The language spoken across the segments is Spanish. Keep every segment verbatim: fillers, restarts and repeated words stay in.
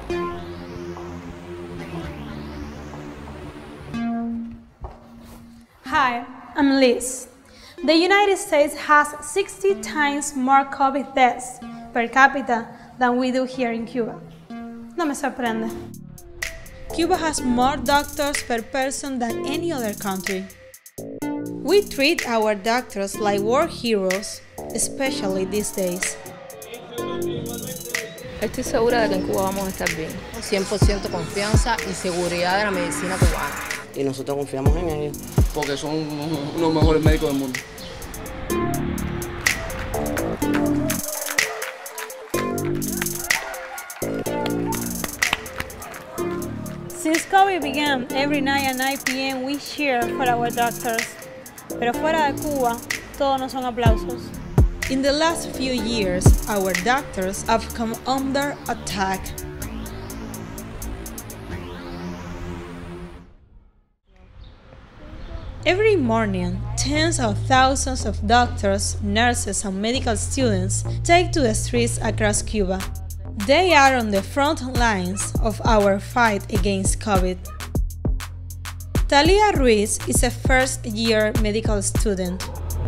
Hi, I'm Liz. The United States has sixty times more COVID deaths per capita than we do here in Cuba. No me sorprende. Cuba has more doctors per person than any other country. We treat our doctors like war heroes, especially these days. Estoy segura de que en Cuba vamos a estar bien. cien por ciento confianza y seguridad de la medicina cubana. Y nosotros confiamos en ellos. Porque son unos de los mejores médicos del mundo. Since COVID began, every night at nine p m we cheer for our doctors. Pero fuera de Cuba, todo no son aplausos. In the last few years, our doctors have come under attack. Every morning, tens of thousands of doctors, nurses, and medical students take to the streets across Cuba. They are on the front lines of our fight against COVID. Talia Ruiz is a first-year medical student.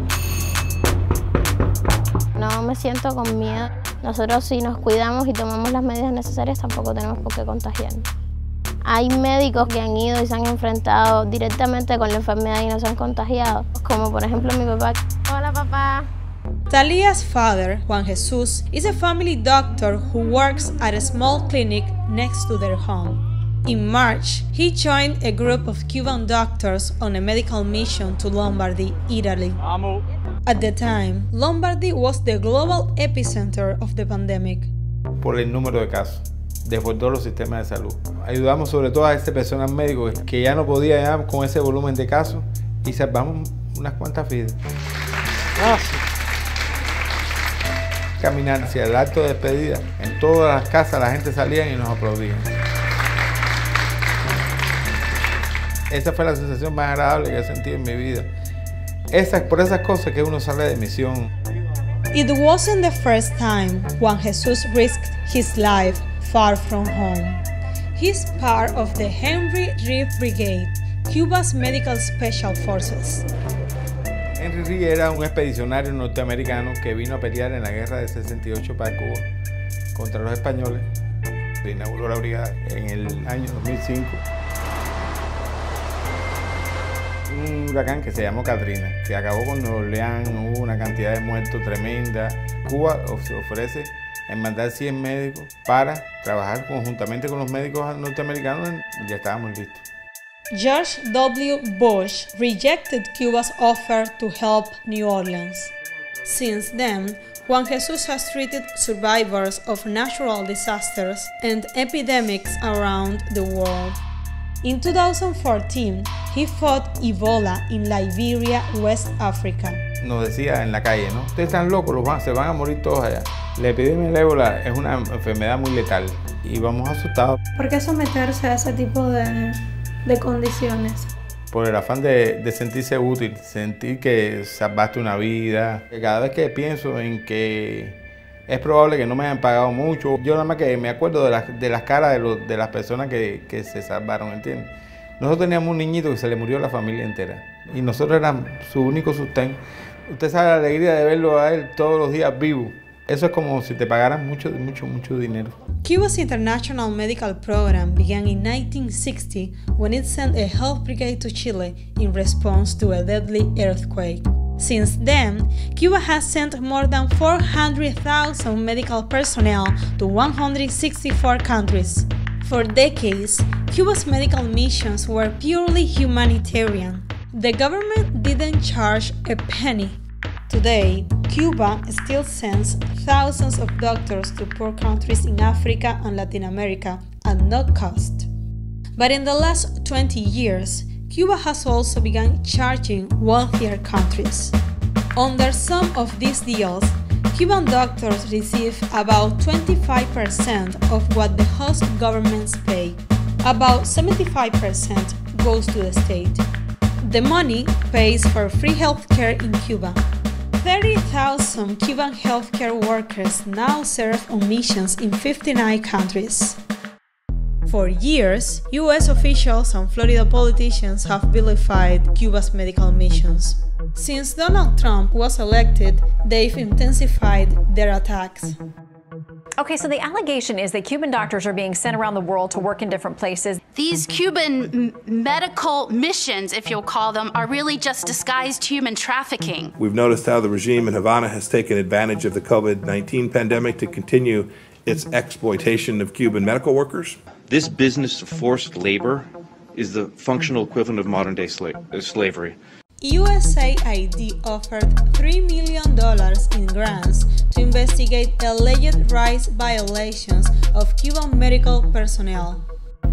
No me siento con miedo. Nosotros, si nos cuidamos y tomamos las medidas necesarias, tampoco tenemos por qué contagiarnos. Hay médicos que han ido y se han enfrentado directamente con la enfermedad y no se han contagiado, como por ejemplo mi papá. Hola, papá. Talia's father, Juan Jesus, is a family doctor who works at a small clinic next to their home. In March, he joined a group of Cuban doctors on a medical mission to Lombardy, Italy. At the time, Lombardy was the global epicenter of the pandemic. Por el número de casos, desbordó los sistemas de salud. Ayudamos sobre todo a este personal médico que ya no podía ya con ese volumen de casos y salvamos unas cuantas vidas. Gracias. Caminar hacia el acto de despedida, en todas las casas la gente salía y nos aplaudía. Esa fue la sensación más agradable que he sentido en mi vida. Esas, por esas cosas que uno sale de misión. It wasn't the first time Juan Jesus risked his life far from home. He's part of the Henry Reeve Brigade, Cuba's medical special forces. Henry Reeve era un expedicionario norteamericano que vino a pelear en la guerra de sesenta y ocho para Cuba contra los españoles. Se inauguró la brigada en el año dos mil cinco. Un huracán que se llamó Katrina, que acabó con Nueva Orleans, hubo una cantidad de muertos tremenda. Cuba se ofrece en mandar cien médicos para trabajar conjuntamente con los médicos norteamericanos y ya estábamos listos. George W. Bush rejected Cuba's offer to help New Orleans. Since then, Juan Jesus has treated survivors of natural disasters and epidemics around the world. In two thousand fourteen, he fought Ebola in Liberia, West Africa. Nos decía en la calle, ¿no? Ustedes están locos, los van, se van a morir todos allá. La epidemia del ébola es una enfermedad muy letal y vamos asustados. ¿Por qué someterse a ese tipo de, de condiciones? Por el afán de, de sentirse útil, sentir que salvaste una vida. Cada vez que pienso en que es probable que no me hayan pagado mucho, yo nada más que me acuerdo de, la, de las caras de, los, de las personas que, que se salvaron, ¿entiendes? Nosotros teníamos un niñito que se le murió a la familia entera y nosotros éramos su único sustento. Usted sabe la alegría de verlo a él todos los días vivo. Eso es como si te pagaran mucho, mucho, mucho dinero. Cuba's international medical program began in nineteen sixty when it sent a health brigade to Chile in response to a deadly earthquake. Since then, Cuba has sent more than four hundred thousand medical personnel to one hundred sixty-four countries. For decades, Cuba's medical missions were purely humanitarian. The government didn't charge a penny. Today, Cuba still sends thousands of doctors to poor countries in Africa and Latin America at no cost. But in the last twenty years, Cuba has also begun charging wealthier countries. Under some of these deals, Cuban doctors receive about twenty-five percent of what the host governments pay. About seventy-five percent goes to the state. The money pays for free healthcare in Cuba. thirty thousand Cuban healthcare workers now serve on missions in fifty-nine countries. For years, U S officials and Florida politicians have vilified Cuba's medical missions. Since Donald Trump was elected, they've intensified their attacks. Okay, so the allegation is that Cuban doctors are being sent around the world to work in different places. These Cuban medical missions, if you'll call them, are really just disguised human trafficking. We've noticed how the regime in Havana has taken advantage of the COVID nineteen pandemic to continue its exploitation of Cuban medical workers. This business of forced labor is the functional equivalent of modern-day sla slavery. U S A I D offered three million dollars in grants to investigate alleged rights violations of Cuban medical personnel.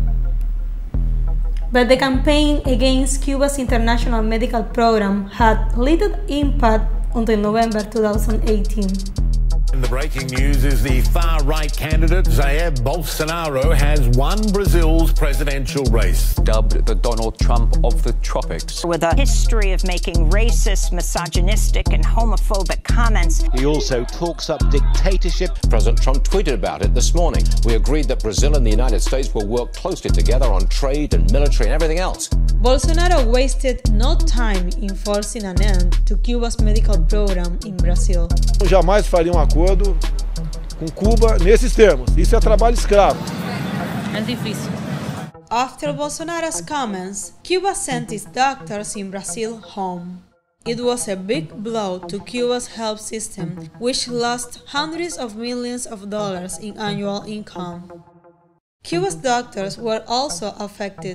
But the campaign against Cuba's international medical program had little impact until November two thousand eighteen. The breaking news is the far-right candidate Jair Bolsonaro has won Brazil's presidential race. Dubbed the Donald Trump of the tropics. With a history of making racist, misogynistic and homophobic comments. He also talks up dictatorship. President Trump tweeted about it this morning. We agreed that Brazil and the United States will work closely together on trade and military and everything else. Bolsonaro wasted no time in forcing an end to Cuba's medical program in Brazil. Jamais faria um acordo com Cuba nesses termos. Isso é trabalho escravo. É difícil. After Bolsonaro's comments, Cuba sent its doctors in Brazil home. It was a big blow to Cuba's health system, which lost hundreds of millions of dollars in annual income. Cuba's doctors were also affected.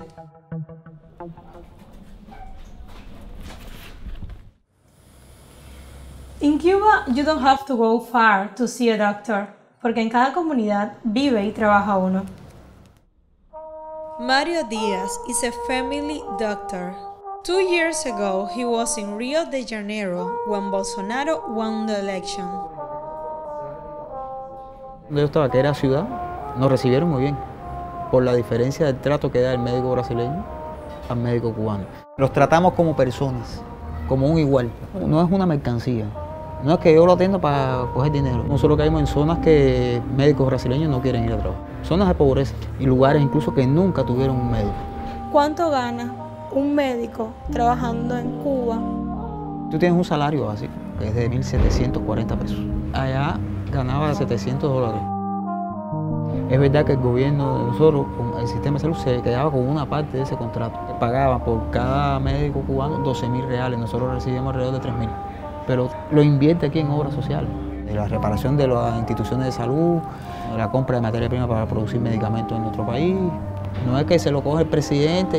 In Cuba, you don't have to go far to see a doctor, porque en cada comunidad vive y trabaja uno. Mario Diaz is a family doctor. Two years ago, he was in Rio de Janeiro when Bolsonaro won the election. Donde yo estaba, que era ciudad, nos recibieron muy bien, por la diferencia del trato que da el médico brasileño al médico cubano. Los tratamos como personas, como un igual, no es una mercancía. No es que yo lo atiendo para coger dinero. Nosotros caímos en zonas que médicos brasileños no quieren ir a trabajar. Zonas de pobreza y lugares incluso que nunca tuvieron un médico. ¿Cuánto gana un médico trabajando en Cuba? Tú tienes un salario básico, que es de mil setecientos cuarenta pesos. Allá ganaba setecientos dólares. Es verdad que el gobierno de nosotros, con el sistema de salud, se quedaba con una parte de ese contrato. Pagaba por cada médico cubano doce mil reales, nosotros recibíamos alrededor de tres mil. Pero lo invierte aquí en obras sociales, de la reparación de las instituciones de salud, de la compra de materia prima para producir medicamentos en nuestro país. No es que se lo coge el presidente.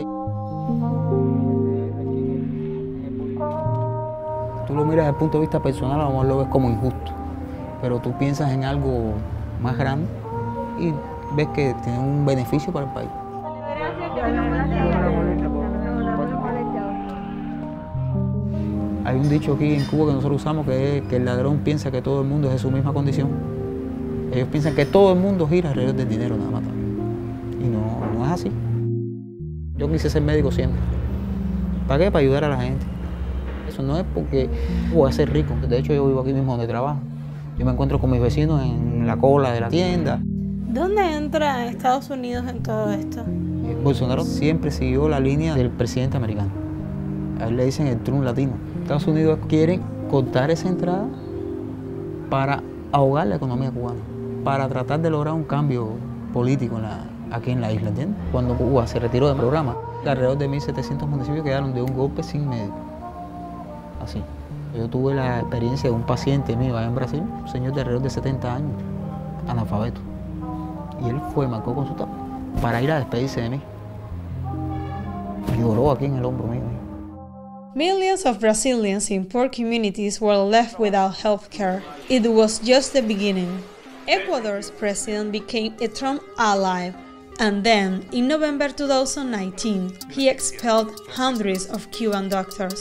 Tú lo miras desde el punto de vista personal, a lo mejor lo ves como injusto, pero tú piensas en algo más grande y ves que tiene un beneficio para el país. Hay un dicho aquí en Cuba que nosotros usamos que es que el ladrón piensa que todo el mundo es de su misma condición. Ellos piensan que todo el mundo gira alrededor del dinero nada más. Y no, no es así. Yo quise ser médico siempre. ¿Para qué? Para ayudar a la gente. Eso no es porque voy a ser rico. De hecho, yo vivo aquí mismo donde trabajo. Yo me encuentro con mis vecinos en la cola de la tienda. ¿Dónde entra Estados Unidos en todo esto? Bolsonaro siempre siguió la línea del presidente americano. A él le dicen el Trump latino. Estados Unidos quiere cortar esa entrada para ahogar la economía cubana, para tratar de lograr un cambio político en la, aquí en la isla, ¿entiendes? Cuando Cuba se retiró del programa, alrededor de mil setecientos municipios quedaron de un golpe sin médico. Así. Yo tuve la experiencia de un paciente mío allá en Brasil, un señor de alrededor de setenta años, analfabeto. Y él fue, marcó con su tapa para ir a despedirse de mí. Y lloró aquí en el hombro mío. Millions of Brazilians in poor communities were left without health care. It was just the beginning. Ecuador's president became a Trump ally, and then, in November two thousand nineteen, he expelled hundreds of Cuban doctors.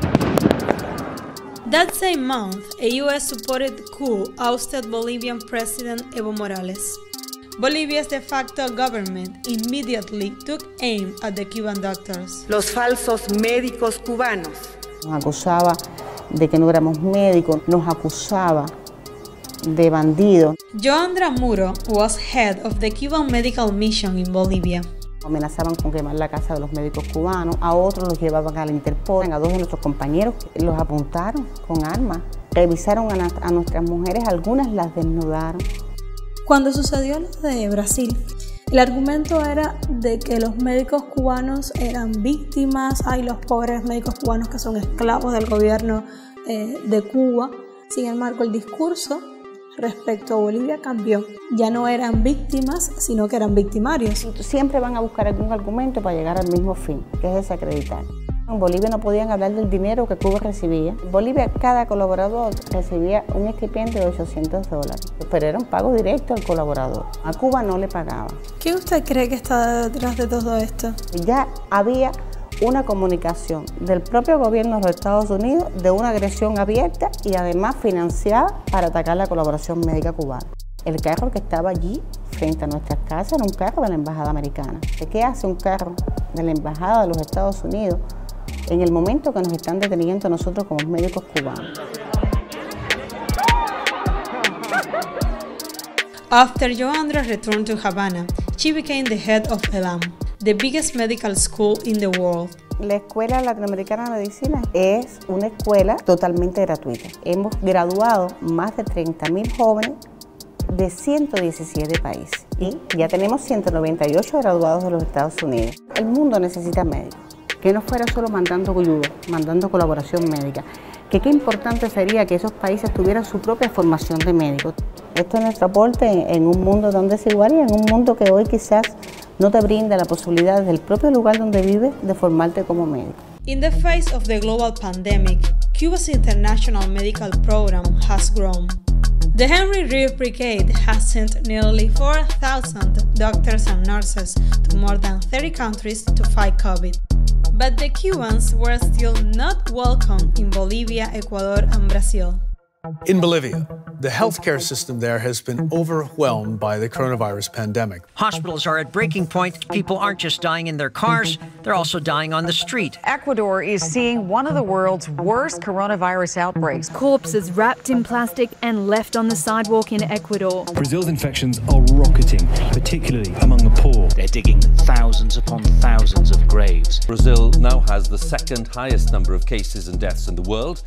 That same month, a U S-supported coup ousted Bolivian President Evo Morales. Bolivia's de facto government immediately took aim at the Cuban doctors. Los falsos médicos cubanos. Nos acusaba de que no éramos médicos, nos acusaba de bandidos. Joandra Muro was head of the Cuban Medical Mission in Bolivia. Amenazaban con quemar la casa de los médicos cubanos, a otros los llevaban a la Interpol, a dos de nuestros compañeros los apuntaron con armas, revisaron a, a nuestras mujeres, algunas las desnudaron. Cuando sucedió lo de Brasil, el argumento era de que los médicos cubanos eran víctimas, hay los pobres médicos cubanos que son esclavos del gobierno eh, de Cuba. Sin embargo, el discurso respecto a Bolivia cambió. Ya no eran víctimas, sino que eran victimarios. Siempre van a buscar algún argumento para llegar al mismo fin, que es desacreditar. En Bolivia no podían hablar del dinero que Cuba recibía. En Bolivia cada colaborador recibía un estipendio de ochocientos dólares, pero era un pago directo al colaborador. A Cuba no le pagaba. ¿Qué usted cree que está detrás de todo esto? Ya había una comunicación del propio gobierno de los Estados Unidos de una agresión abierta y además financiada para atacar la colaboración médica cubana. El carro que estaba allí frente a nuestras casas era un carro de la Embajada Americana. ¿Qué hace un carro de la Embajada de los Estados Unidos en el momento que nos están deteniendo a nosotros como médicos cubanos? After Joandra returned to Havana, she became the head of ELAM, the biggest medical school in the world. La Escuela Latinoamericana de Medicina es una escuela totalmente gratuita. Hemos graduado más de treinta mil jóvenes de ciento diecisiete países y ya tenemos ciento noventa y ocho graduados de los Estados Unidos. El mundo necesita médicos, que no fuera solo mandando ayuda, mandando colaboración médica, que qué importante sería que esos países tuvieran su propia formación de médicos. Esto es nuestro aporte en un mundo tan desigual y en un mundo que hoy quizás no te brinda la posibilidad desde el propio lugar donde vives de formarte como médico. In the face of the global pandemic, Cuba's international medical program has grown. The Henry Reeve Brigade has sent nearly four thousand doctors and nurses to more than thirty countries to fight COVID. But the Cubans were still not welcome in Bolivia, Ecuador, and Brazil. In Bolivia, the healthcare system there has been overwhelmed by the coronavirus pandemic. Hospitals are at breaking point. People aren't just dying in their cars, they're also dying on the street. Ecuador is seeing one of the world's worst coronavirus outbreaks. Corpses wrapped in plastic and left on the sidewalk in Ecuador. Brazil's infections are rocketing, particularly among the poor. They're digging thousands upon thousands of graves. Brazil now has the second highest number of cases and deaths in the world.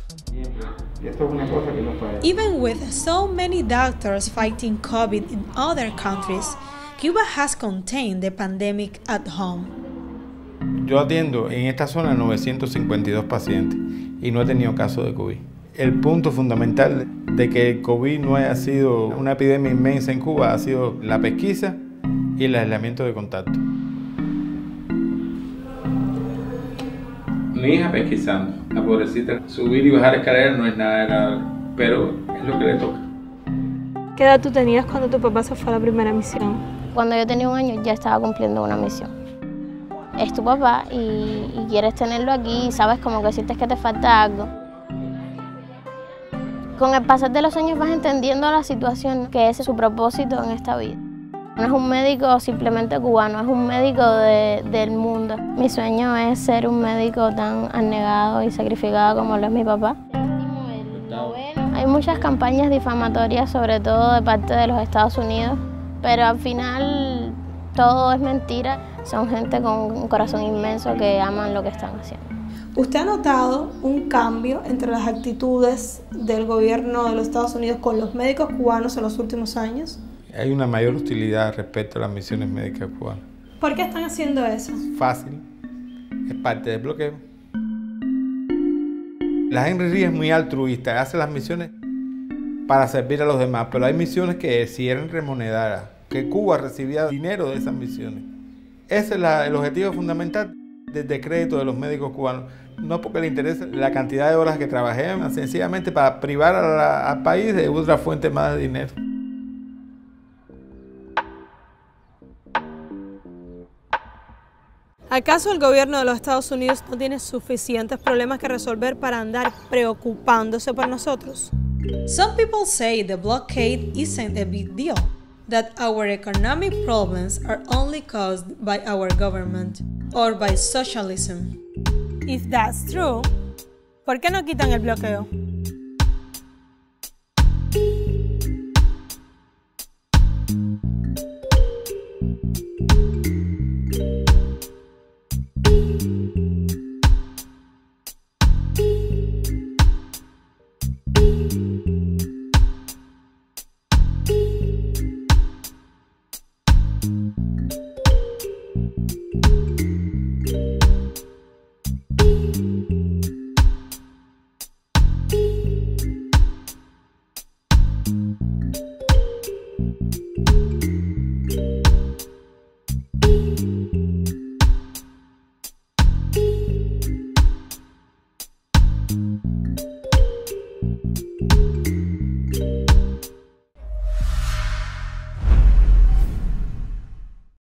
Even with so many doctors fighting COVID in other countries, Cuba has contained the pandemic at home. Yo atiendo en esta zona novecientos cincuenta y dos pacientes y no he tenido caso de COVID. El punto fundamental de que el COVID no haya sido una epidemia inmensa en Cuba ha sido la pesquisa y el aislamiento de contacto. Mi hija pesquisando, la pobrecita, subir y bajar escaleras no es nada grave, pero es lo que le toca. ¿Qué edad tú tenías cuando tu papá se fue a la primera misión? Cuando yo tenía un año ya estaba cumpliendo una misión. Es tu papá y, y quieres tenerlo aquí y sabes como que sientes que te falta algo. Con el pasar de los años vas entendiendo la situación, que ese es su propósito en esta vida. No es un médico simplemente cubano, es un médico de, del mundo. Mi sueño es ser un médico tan abnegado y sacrificado como lo es mi papá. Hay muchas campañas difamatorias, sobre todo de parte de los Estados Unidos, pero al final todo es mentira. Son gente con un corazón inmenso que aman lo que están haciendo. ¿Usted ha notado un cambio entre las actitudes del gobierno de los Estados Unidos con los médicos cubanos en los últimos años? Hay una mayor hostilidad respecto a las misiones médicas cubanas. ¿Por qué están haciendo eso? Fácil, es parte del bloqueo. La Henry Reeve es muy altruista, hace las misiones para servir a los demás, pero hay misiones que si eran remuneradas, que Cuba recibía dinero de esas misiones. Ese es la, el objetivo fundamental del decreto de los médicos cubanos. No porque le interese la cantidad de horas que trabajé, sencillamente para privar a la, al país de otra fuente más de dinero. ¿Acaso el gobierno de los Estados Unidos no tiene suficientes problemas que resolver para andar preocupándose por nosotros? Some people say the blockade isn't a big deal, that our economic problems are only caused by our government or by socialism. If that's true, ¿por qué no quitan el bloqueo?